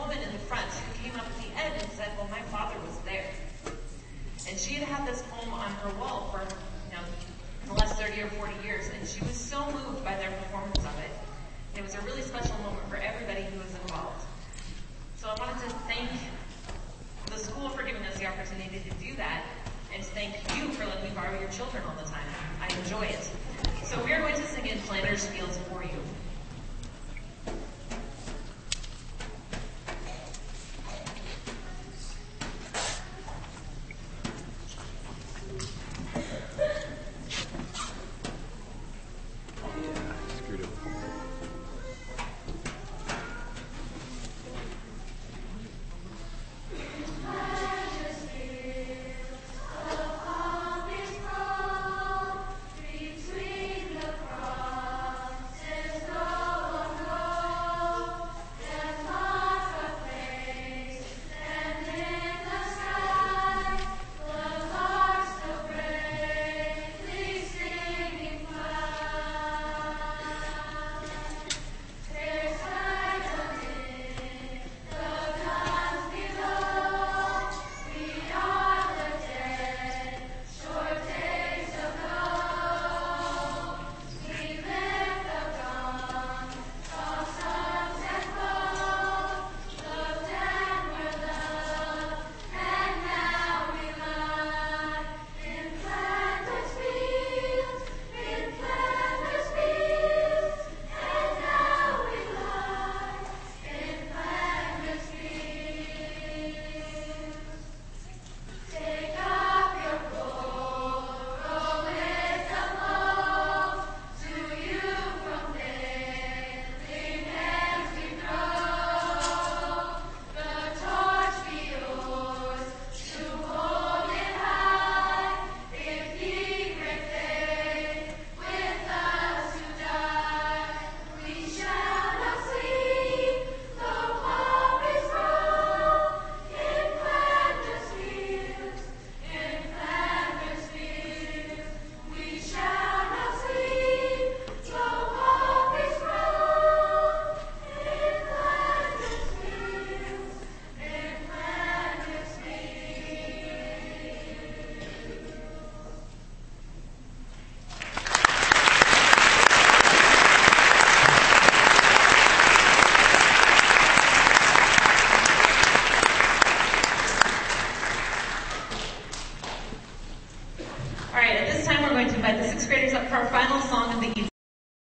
woman in the front who came up at the end and said, well, my father was there. And she had had this poem on her wall for, the last 30 or 40 years, and she was so moved by their performance of it. It was a really special moment for everybody who was